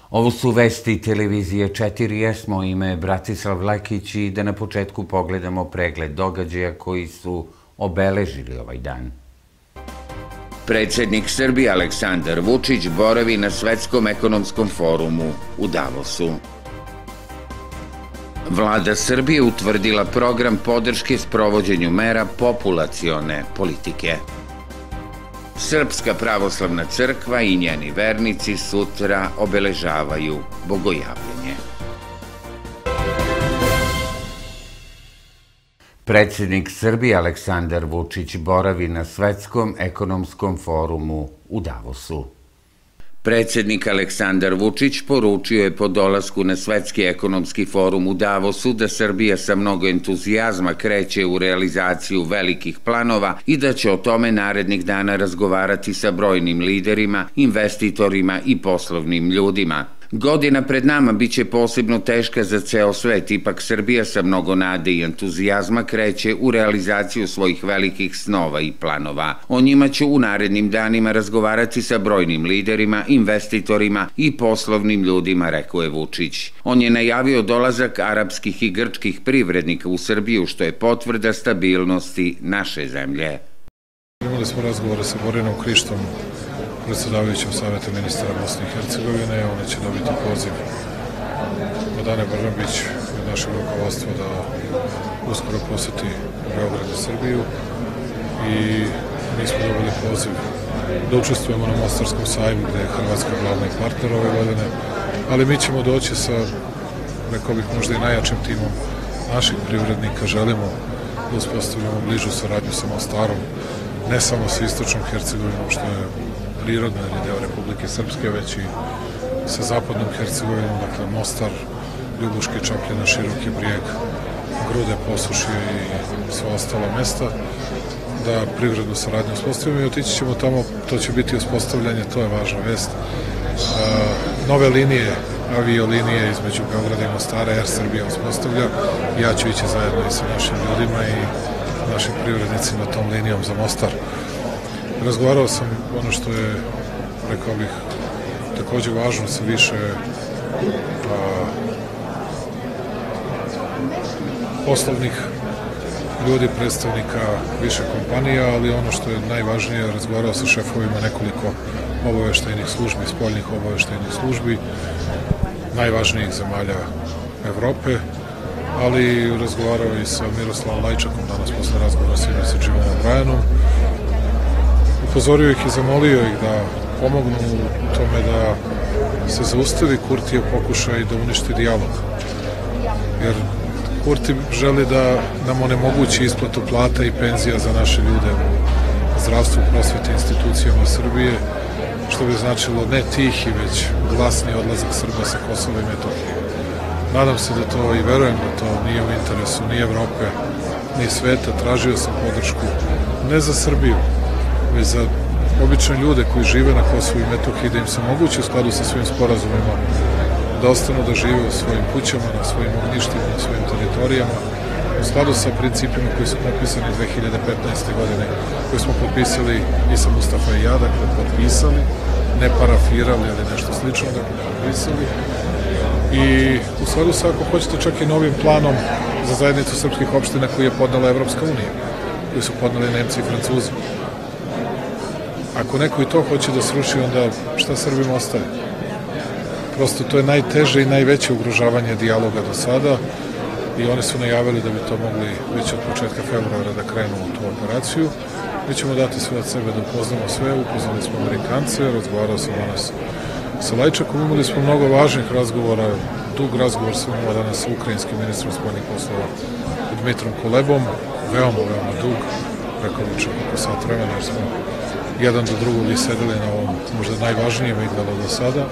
Ovo su vesti televizije 4S, moje ime je Bratislav Lekić i da na početku pogledamo pregled događaja koji su obeležili ovaj dan. Predsjednik Srbije Aleksandar Vučić boravi na Svetskom ekonomskom forumu u Davosu. Vlada Srbije utvrdila program podrške sprovođenju mera populacione politike. Srpska pravoslavna crkva i njeni vernici sutra obeležavaju Bogojavljenje. Predsjednik Srbije Aleksandar Vučić boravi na Svetskom ekonomskom forumu u Davosu. Predsjednik Aleksandar Vučić poručio je po dolasku na Svetski ekonomski forum u Davosu da Srbija sa mnogo entuzijazma kreće u realizaciju velikih planova i da će o tome narednih dana razgovarati sa brojnim liderima, investitorima i poslovnim ljudima. Godina pred nama biće posebno teška za ceo svet, ipak Srbija sa mnogo nade i entuzijazma kreće u realizaciju svojih velikih snova i planova. O njima ću u narednim danima razgovarati sa brojnim liderima, investitorima i poslovnim ljudima, rekao je Vučić. On je najavio dolazak arapskih i grčkih privrednika u Srbiju, što je potvrda stabilnosti naše zemlje. Imali smo razgovore sa Borinom Krištom, predsjedavajućem Saveta ministara Bosne i Hercegovine. Ona će dobiti poziv od Ane Brnabić od našeg rukovodstva da uskoro poseti Beograd i Srbiju, i mi smo dobili poziv da učestvujemo na Mostarskom sajmu gde je Hrvatska glavni partner ove godine, ali mi ćemo doći sa, rekao bih, možda i najjačim timom naših privrednika. Želimo da uspostavljamo bližu saradnju sa Mostarom, ne samo sa istočnom Hercegovinom, što je prirodno ili deo Republike Srpske, već i sa zapadnom Hercegovinom, dakle Mostar, Ljubuški, Čapljina, Široki Brijeg, Grude, Posušje i sva ostala mesta, da privrednu saradnju uspostavimo i otići ćemo tamo. To će biti uspostavljanje, to je važna vest, nove linije, aviolinije između Beograda i Mostara. Air Srbija uspostavlja, ja ću ići zajedno i sa našim ljudima i našim privrednicima tom linijom za Mostar. Razgovarao sam ono što je, rekao bih, takođe važno sa više poslovnih ljudi, predstavnika više kompanija, ali ono što je najvažnije, razgovarao sa šefovima nekoliko obaveštajnih službi, spoljnih obaveštajnih službi, najvažnijih zemalja Evrope, ali razgovarao i sa Miroslavom Lajčakom danas posle razgovora sa Jimom O'Brienom. Upozorio ih i zamolio ih da pomognu u tome da se zaustavi Kurtijev pokušaj da uništi dijalog. Jer Kurti želi da nam onemogući isplatu plata i penzija za naše ljude u zdravstvu, prosveti, institucijama Srbije, što bi značilo ne tihi, već glasni odlazak Srba sa Kosova i Metohije. Nadam se da to, i verujem da to nije u interesu ni Evrope, ni sveta. Tražio sam podršku ne za Srbiju, već za obične ljude koji žive na Kosovu i Metohiji, da im se omogući u skladu sa svojim sporazumima da ostanu da žive u svojim kućama, na svojim ognjištima, na svojim teritorijama, u skladu sa principima koji su potpisani 2015. godine, koje smo potpisali i sa Mustafa i ja, dakle potpisali, ne parafirali, ali nešto slično, dakle potpisali. I u skladu sa, ako hoćete, čak i novim planom za zajednicu srpskih opština koji je podnela Evropska unija, koji su podneli Nemci i Francuzi. Ako neko i to hoće da sruši, onda šta Srbima ostaje? Prosto to je najteže i najveće ugrožavanje dijaloga do sada, i oni su najavili da bi to mogli već od početka februara da krenu u tu operaciju. Mi ćemo dati sve od sebe da upoznamo sve. Upoznali smo Amerikance, razgovarao sam danas sa Lajčakom, imali smo mnogo važnih razgovora. Dug razgovor sam imao danas sa ukrajinskim ministrom spoljnih poslova Dmitrom Kulebom, veoma dug, rekao bih čak oko sat vremena, jer smo jedan do drugog i sedeli na ovom možda najvažnijem igralo do sada.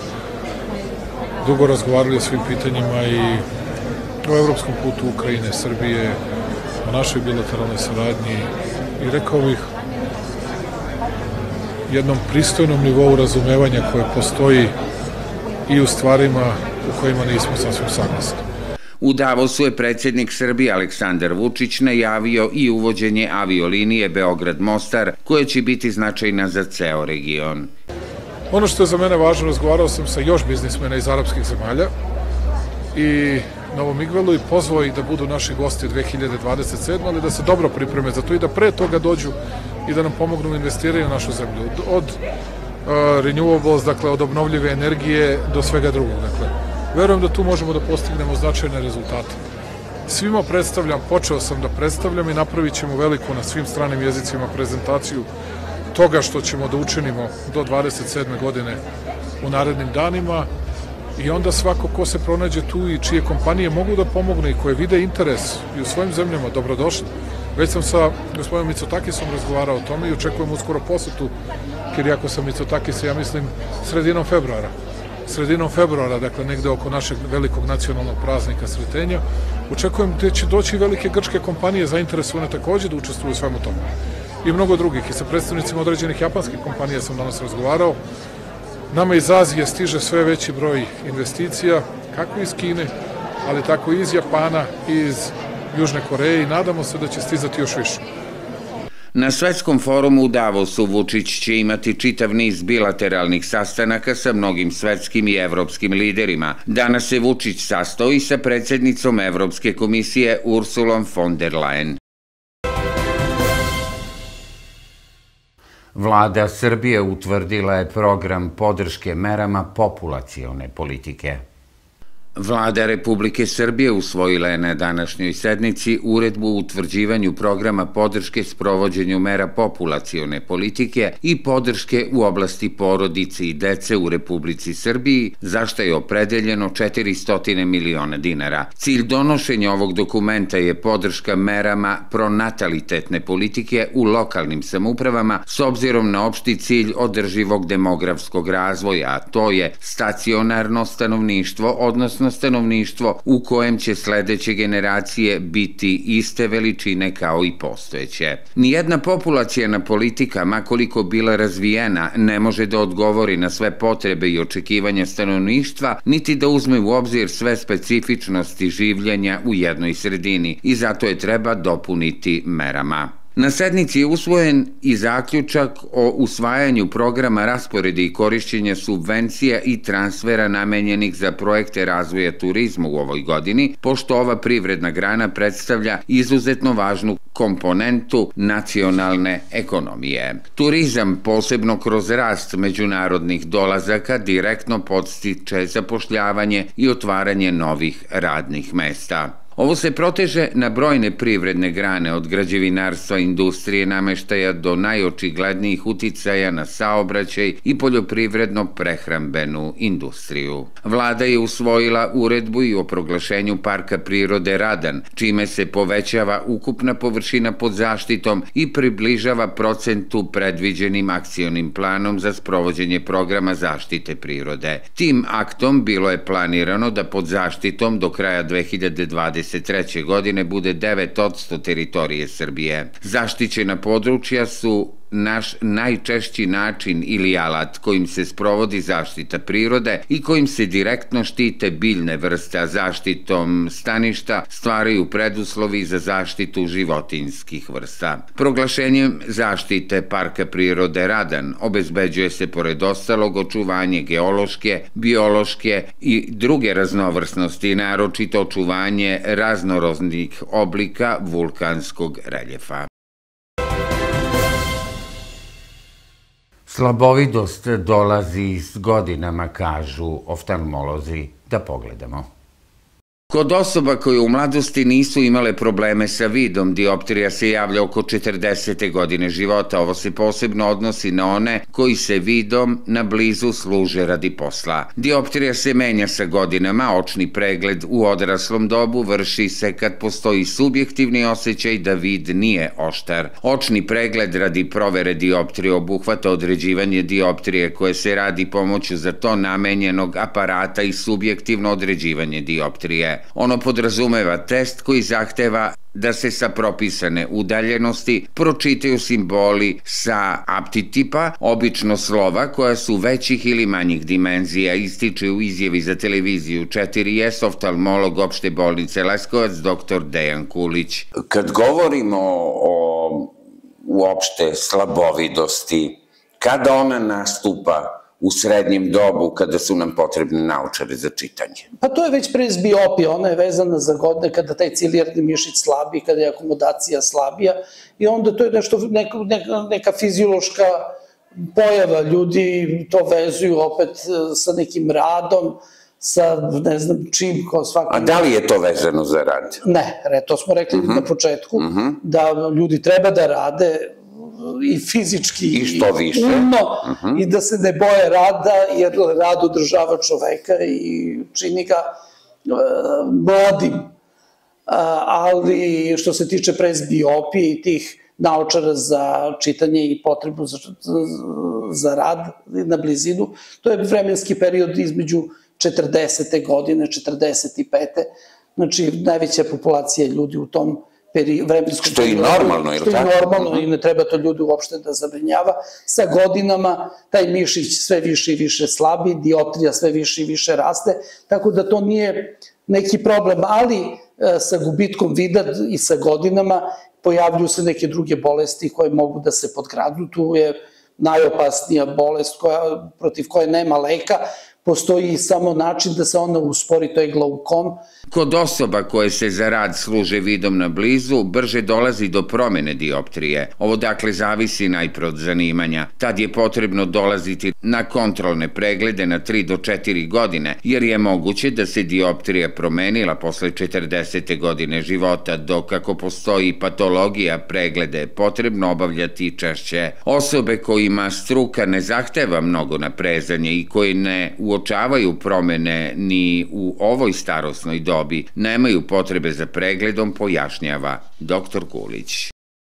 Dugo razgovarali o svim pitanjima i o evropskom putu Ukrajine, Srbije, o našoj bilateralnoj saradnji i, rekao bih, jednom pristojnom nivou razumevanja koje postoji i u stvarima u kojima nismo sasvim saglasni. U Davosu je predsjednik Srbije Aleksandar Vučić najavio i uvođenje aviolinije Beograd-Mostar, koja će biti značajna za ceo region. Ono što je za mene važno, razgovarao sam sa još biznismena iz arapskih zemalja i na ovom Migvelu i pozvao ih da budu naši gosti 2027. ali da se dobro pripreme za to i da pre toga dođu i da nam pomognu investiraju u našu zemlju. Od renewables, dakle od obnovljive energije do svega drugog. Dakle, verujem da tu možemo da postignemo značajne rezultate. Svima predstavljam, počeo sam da predstavljam i napravit ćemo veliku na svim stranim jezicima prezentaciju toga što ćemo da učinimo do 27. godine u narednim danima i onda svako ko se pronađe tu i čije kompanije mogu da pomognu i koje vide interes i u svojim zemljama, dobrodošli. Već sam sa gospodinom Mitsotakisom razgovarao o tome i očekujem uskoro posetu Kirijakosa Mitsotaki, ja mislim sredinom februara, dakle negde oko našeg velikog nacionalnog praznika Sretenja. Očekujem da će doći velike grčke kompanije zainteresovane takođe da učestvuju u svemu tome. I mnogo drugih. I sa predstavnicima određenih japanskih kompanija sam danas razgovarao. Nama iz Azije stiže sve veći broj investicija, kako iz Kine, ali tako i iz Japana i iz Južne Koreje i nadamo se da će stizati još više. Na svetskom forumu u Davosu Vučić će imati čitav niz bilateralnih sastanaka sa mnogim svetskim i evropskim liderima. Danas se Vučić sastao i sa predsednicom Evropske komisije Ursulom von der Leyen. Vlada Srbije utvrdila je program podrške merama populacione politike. Vlada Republike Srbije usvojila je na današnjoj sednici uredbu o utvrđivanju programa podrške sprovođenju mera populacione politike i podrške u oblasti porodice i dece u Republici Srbiji, za što je opredeljeno 400 miliona dinara. Cilj donošenja ovog dokumenta je podrška merama pronatalitetne politike u lokalnim samoupravama s obzirom na opšti cilj održivog demografskog razvoja, a to je stacionarno stanovništvo, odnosno stanovništvo u kojem će sledeće generacije biti iste veličine kao i postojeće. Nijedna populacijana politika, makoliko bila razvijena, ne može da odgovori na sve potrebe i očekivanja stanovništva, niti da uzme u obzir sve specifičnosti življenja u jednoj sredini i zato je treba dopuniti merama. Na sednici je usvojen i zaključak o usvajanju programa rasporeda i korišćenja subvencija i transfera namenjenih za projekte razvoja turizma u ovoj godini, pošto ova privredna grana predstavlja izuzetno važnu komponentu nacionalne ekonomije. Turizam, posebno kroz rast međunarodnih dolazaka, direktno podstiče zapošljavanje i otvaranje novih radnih mesta. Ovo se proteže na brojne privredne grane od građevinarstva, industrije, nameštaja do najočiglednijih uticaja na saobraćaj i poljoprivredno-prehrambenu industriju. Vlada je usvojila uredbu i o proglašenju Parka prirode Radan, čime se povećava ukupna površina pod zaštitom i približava procentu predviđenim akcionim planom za sprovođenje programa zaštite prirode. Tim aktom bilo je planirano da pod zaštitom do kraja 2023. godine bude 9% teritorije Srbije. Zaštićena područja su naš najčešći način ili alat kojim se sprovodi zaštita prirode i kojim se direktno štite biljne vrste, a zaštitom staništa stvaraju preduslovi za zaštitu životinjskih vrsta. Proglašenjem zaštite Parka prirode Radan obezbeđuje se pored ostalog očuvanje geološke, biološke i druge raznovrsnosti, naročito očuvanje raznorodnih oblika vulkanskog reljefa. Slabovidost dolazi s godinama, kažu oftalmolozi. Da pogledamo. Kod osoba koje u mladosti nisu imale probleme sa vidom, dioptrija se javlja oko 40. godine života. Ovo se posebno odnosi na one koji se vidom na blizu služe radi posla. Dioptrija se menja sa godinama, očni pregled u odraslom dobu vrši se kad postoji subjektivni osjećaj da vid nije oštar. Očni pregled radi provere dioptrije obuhvata određivanje dioptrije koje se radi pomoću za to namenjenog aparata i subjektivno određivanje dioptrije. Ono podrazumeva test koji zahteva da se sa propisane udaljenosti pročitaju simboli sa aptitipa, obično slova koja su većih ili manjih dimenzija, ističe u izjavi za televiziju 4S oftalmolog opšte bolnice Leskovac dr. Dejan Kulić. Kad govorimo o uopšte slabovidosti, kada ona nastupa u srednjem dobu kada su nam potrebne naočare za čitanje? Pa to je već presbiopija, ona je vezana za godine kada taj cilijarni mišić slabi, kada je akomodacija slabija i onda to je nešto, neka fiziološka pojava, ljudi to vezuju opet sa nekim radom, sa ne znam čim, kao svaki... A da li je to vezano za rad? Ne, to smo rekli na početku, da ljudi treba da rade i fizički i umno i da se ne boje rada, jer rad održava čoveka i čini ga mladim. Ali što se tiče presbiopije i tih naočara za čitanje i potrebu za rad na blizinu, to je vremenski period između 40. godine, 45. Znači, najveća populacija ljudi u tom vremenskom što je i normalno, ili tako? Što je normalno i ne treba to ljudi uopšte da zabrinjava. Sa godinama taj mišić sve više i više slabi, dioptrija sve više i više raste, tako da to nije neki problem, ali sa gubitkom vida i sa godinama pojavljuju se neke druge bolesti koje mogu da se podgradu. Tu je najopasnija bolest protiv koje nema leka, postoji samo način da se ona uspori, to je glaukom. Kod osoba koje se za rad služe vidom na blizu, brže dolazi do promene dioptrije. Ovo dakle zavisi najpre od zanimanja. Tad je potrebno dolaziti na kontrolne preglede na 3 do 4 godine, jer je moguće da se dioptrija promenila posle 40. godine života, dok ako postoji patologija, preglede je potrebno obavljati češće. Osobe kojima struka ne zahteva mnogo naprezanje i koji ne uočavaju promene ni u ovoj starosnoj dobi, nemaju potrebe za pregledom, pojašnjava dr. Kulić.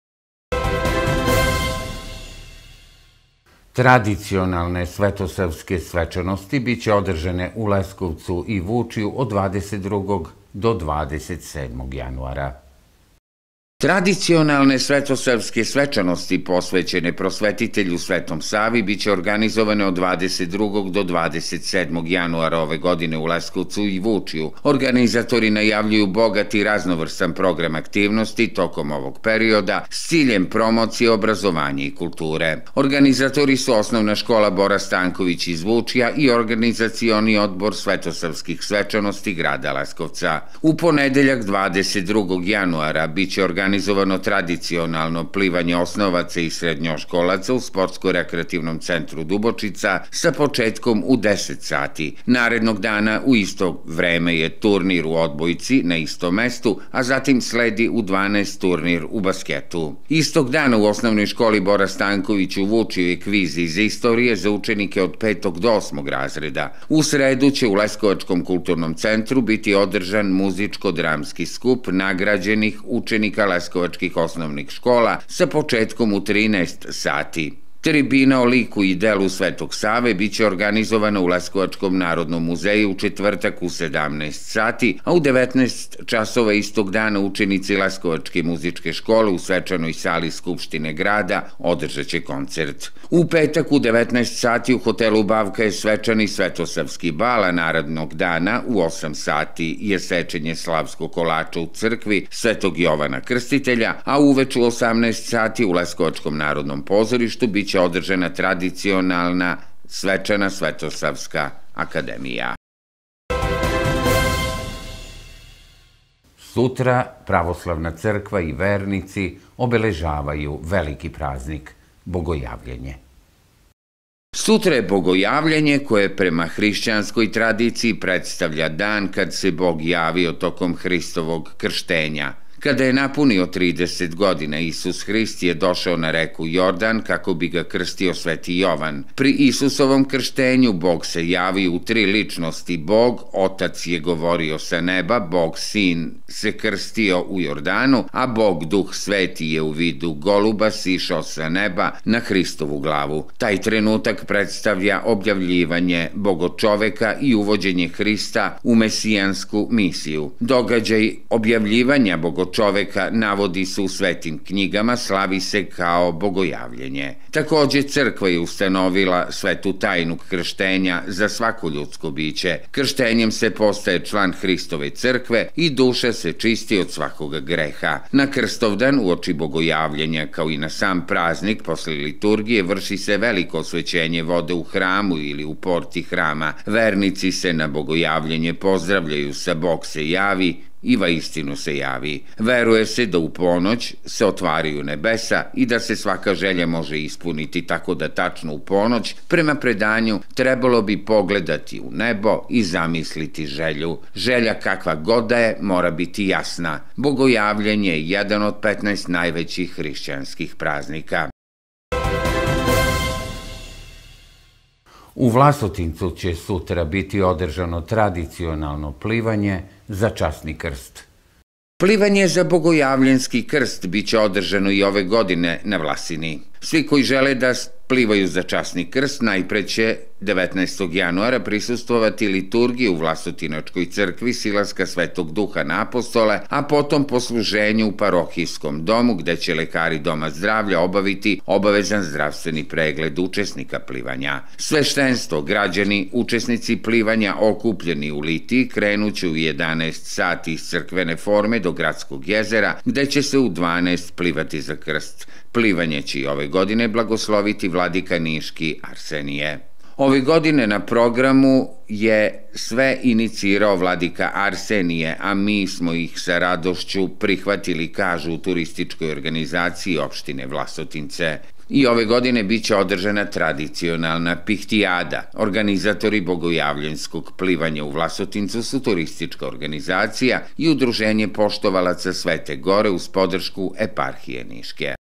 Tradicionalne svetosavske svečanosti biće održane u Leskovcu i Vučiju od 22. do 27. januara. Tradicionalne svetosavske svečanosti posvećene prosvetitelju Svetom Savi biće organizovane od 22. do 27. januara ove godine u Leskovcu i Vučiju. Organizatori najavljuju bogat i raznovrstan program aktivnosti tokom ovog perioda s ciljem promocije obrazovanja i kulture. Organizatori su Osnovna škola Bora Stanković iz Vučija i Organizacioni odbor svetosavskih svečanosti grada Leskovca. U ponedeljak 22. januara biće organizovano tradicionalno plivanje osnovaca i srednjoškolaca u Sportsko-rekreativnom centru Dubočica sa početkom u 10 sati. Narednog dana u isto vreme je turnir u odbojci na istom mestu, a zatim sledi u 12 turnir u basketu. Istog dana u Osnovnoj školi Bora Stanković u Vučiju je kviz iz istorije za učenike od 5. do 8. razreda. U sredu će u Leskovačkom kulturnom centru biti održan muzičko-dramski skup nagrađenih učenika leskovačkih osnovnih škola sa početkom u 13 sati. Tribina o liku i delu Svetog Save biće organizovana u Leskovačkom narodnom muzeju u četvrtak u 17 sati, a u 19 časova istog dana učenici Leskovačke muzičke škole u svečanoj sali Skupštine grada održat će koncert. U petak u 19 sati u hotelu Bavka je svečani svetosavski bal, a narednog dana u 8 sati je sečenje slavskog kolača u crkvi Svetog Jovana Krstitelja, a uveč u 18 sati u Leskovačkom narodnom pozorištu biće održana tradicionalna svečana Svetosavska akademija. Sutra Pravoslavna crkva i vernici obeležavaju veliki praznik Bogojavljenje. Sutra je Bogojavljenje koje prema hrišćanskoj tradiciji predstavlja dan kad se Bog javio tokom Hristovog krštenja. Kada je napunio 30 godina, Isus Hrist je došao na reku Jordan kako bi ga krstio Sveti Jovan. Pri Isusovom krštenju Bog se javio u 3 ličnosti. Bog Otac je govorio sa neba, Bog Sin se krstio u Jordanu, a Bog Duh Sveti je u vidu goluba sišao sa neba na Hristovu glavu. Taj trenutak predstavlja objavljivanje bogočoveka i uvođenje Hrista u mesijansku misiju. Događaj objavljivanja bogočoveka čoveka navodi se u svetim knjigama, slavi se kao bogojavljenje. Takođe, crkva je ustanovila svetu tajnu krštenja za svako ljudsko biće. Krštenjem se postaje član Hristove crkve i duša se čisti od svakoga greha. Na Krstovdan, uoči bogojavljenja, kao i na sam praznik, posle liturgije, vrši se veliko osvećenje vode u hramu ili u porti hrama. Vernici se na bogojavljenje pozdravljaju sa Bog se javi i vaistinu se javi. Veruje se da u ponoć se otvaraju nebesa i da se svaka želja može ispuniti, tako da tačno u ponoć, prema predanju, trebalo bi pogledati u nebo i zamisliti želju. Želja kakva god da je, mora biti jasna. Bogojavljenje je jedan od 15 najvećih hrišćanskih praznika. U Vlasotincu će sutra biti održano tradicionalno plivanje za časni krst. Plivanje za bogojavljenski krst biće održano i ove godine na Vlasini. Svi koji žele da plivaju za časni krst najpre će 19. januara prisustvovati liturgiji u Vlasotinačkoj crkvi Silaska Svetog Duha na Apostole, a potom posluženju u parohijskom domu gde će lekari Doma zdravlja obaviti obavezan zdravstveni pregled učesnika plivanja. Sveštenstvo, građani, učesnici plivanja okupljeni u litiji krenuće u 11 sati iz crkvene forme do Gradskog jezera gde će se u 12 plivati za krst. Plivanje će i ove godine blagosloviti vladika Niški Arsenije. Ove godine na programu je sve inicirao vladika Arsenije, a mi smo ih sa radošću prihvatili, kažu u turističkoj organizaciji opštine Vlasotince. I ove godine biće održana tradicionalna pihtijada. Organizatori bogojavljenskog plivanja u Vlasotincu su turistička organizacija i udruženje poštovalaca Svete Gore uz podršku eparhije Niške.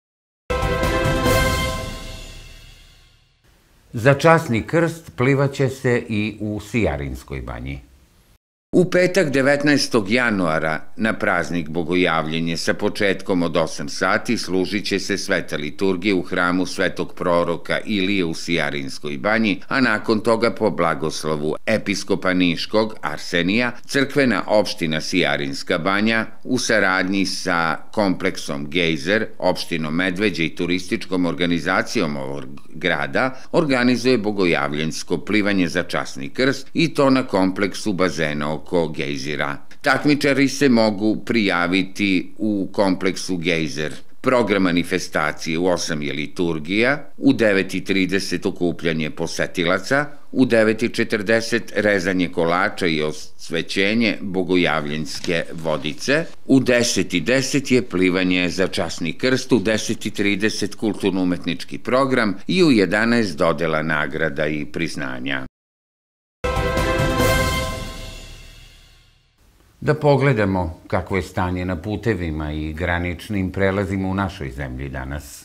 Za časni krst plivaće se i u Sijarinskoj banji. U petak 19. januara na praznik Bogojavljenje sa početkom od 8 sati služit će se sveta liturgija u hramu Svetog proroka Ilije u Sijarinskoj banji, a nakon toga po blagoslovu episkopa Niškog Arsenija, crkvena opština Sijarinska banja u saradnji sa kompleksom Gejzer, opštinom Medveđa i turističkom organizacijom ovog grada organizuje bogojavljensko plivanje za časni krst i to na kompleksu bazena oko Gejzira. Takmičari se mogu prijaviti u kompleksu Gejzer. Program manifestacije u 8 je liturgija, u 9:30 okupljanje posetilaca, u 9:40 rezanje kolača i osvećenje bogojavljenske vodice, u 10:10 je plivanje za časni krst, u 10:30 kulturno-umetnički program i u 11 dodela nagrada i priznanja. Da pogledamo kakvo je stanje na putevima i graničnim prelazima u našoj zemlji danas.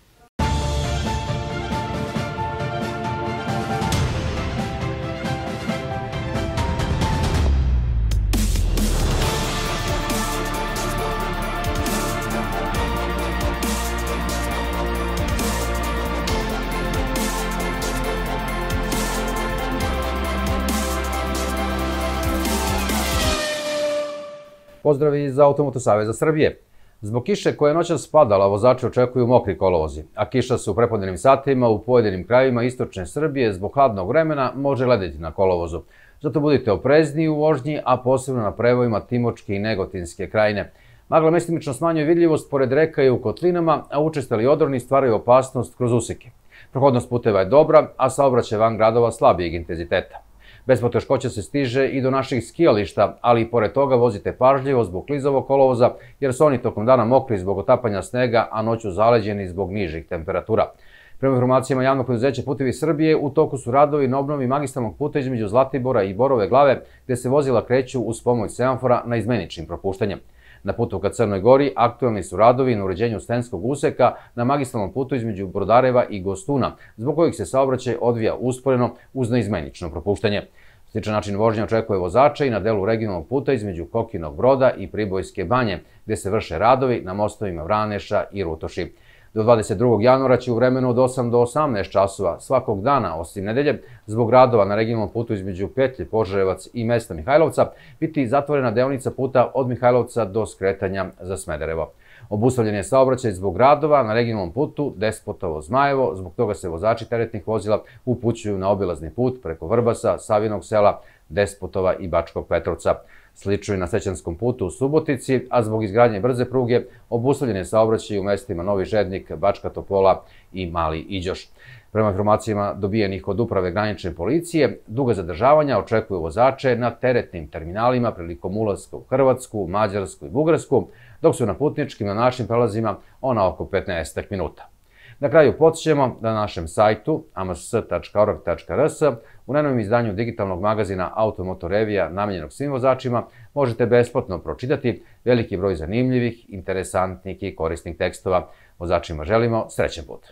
Pozdrav iz Automoto Saveza Srbije. Zbog kiše koja je noćas padala, vozači očekuju mokri kolovozi, a kiša se u prepodnevnim satima u pojedinim krajevima istočne Srbije zbog hladnog vremena može lediti na kolovozu. Zato budite oprezni u vožnji, a posebno na prevojima Timočke i Negotinske krajine. Magla mestimično smanjuje vidljivost pored reka i u kotlinama, a učestali odroni stvaraju opasnost kroz useke. Prohodnost puteva je dobra, a saobraćaj van gradova slabijeg intenziteta. Bez poteškoća se stiže i do naših skijališta, ali i pored toga vozite pažljivo zbog klizavog kolovoza, jer su oni tokom dana mokri zbog otapanja snega, a noću zaleđeni zbog nižih temperatura. Prema informacijama javnog preduzeća Putevi Srbije, u toku su radovi na obnovi magistralnog puta između Zlatibora i Borove Glave, gde se vozila kreću uz pomoć semafora na izmeničnim propuštanjem. Na putu ka Crnoj Gori aktuelni su radovi na uređenju stenskog useka na magistralnom putu između Brodareva i Gostuna, zbog kojih se saobraćaj odvija usporeno uz neizmenično propuštanje. Sličan način vožnje očekuje vozača i na delu regionalnog puta između Kokinog Broda i Pribojske banje, gde se vrše radovi na mostovima Vraneša i Rutoši. Do 22. januara će u vremenu od 8 do 18 časova svakog dana, osim nedelje, zbog radova na regionalnom putu između Petlje, Požarevac i mesta Mihajlovca, biti zatvorena deonica puta od Mihajlovca do skretanja za Smederevo. Obustavljen je saobraćaj zbog radova na regionalnom putu Despotovo-Zmajevo, zbog toga se vozači teretnih vozila upućuju na obilazni put preko Vrbasa, Savinog sela, Despotova i Bačkog Petrovca. Slično i na Sećanskom putu u Subotici, a zbog izgradnje brze pruge obustavljen je saobraćaj u mestima Novi Žednik, Bačka Topola i Mali Iđoš. Prema informacijama dobijenih od Uprave granične policije, duga zadržavanja očekuju vozače na teretnim terminalima prilikom ulaska u Hrvatsku, Mađarsku i Bugarsku, dok su na putničkim na našim prelazima ona oko 15 minuta. Na kraju podsjećamo da na našem sajtu ams.org.rs u najnovijem izdanju digitalnog magazina Automoto Revija namenjenog svim vozačima možete besplatno pročitati veliki broj zanimljivih, interesantnih i korisnih tekstova. Vozačima želimo srećan put!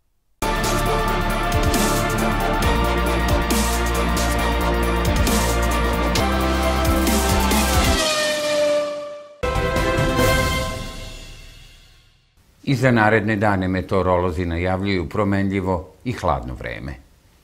I za naredne dane meteorolozi najavljuju promenljivo i hladno vreme.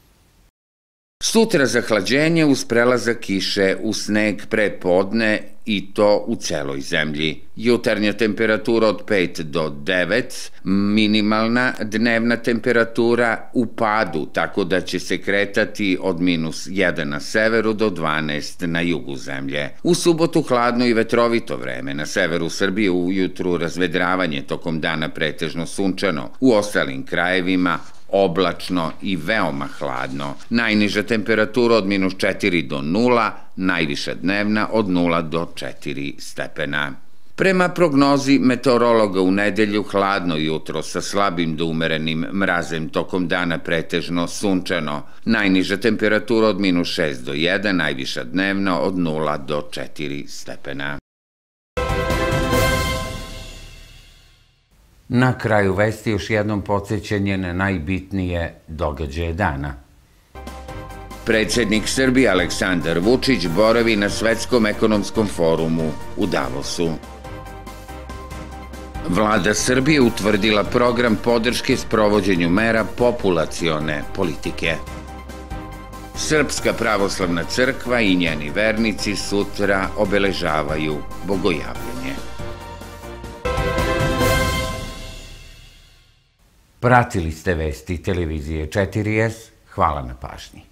Sutra zahlađenje uz prelazak kiše u sneg pre podne i to u celoj zemlji. Jutarnja temperatura od 5 do 9, minimalna dnevna temperatura u padu, tako da će se kretati od -1 na severu do 12 na jugu zemlje. U subotu hladno i vetrovito vreme, na severu Srbije ujutru razvedravanje, tokom dana pretežno sunčano, u ostalim krajevima oblačno i veoma hladno. Najniža temperatura od -4 do 0, najviša dnevna od 0 do 4 stepena. Prema prognozi meteorologa u nedelju hladno jutro sa slabim do umerenim mrazem, tokom dana pretežno sunčano. Najniža temperatura od -6 do 1, najviša dnevna od 0 do 4 stepena. Na kraju vesti još jednom podsjećanje na najbitnije događaje dana. Predsednik Srbije Aleksandar Vučić boravi na Svetskom ekonomskom forumu u Davosu. Vlada Srbije utvrdila program podrške sprovođenju mera populacione politike. Srpska pravoslavna crkva i njeni vernici sutra obeležavaju Bogojavljenje. Pratili ste vesti televizije 4S. Hvala na pažnji.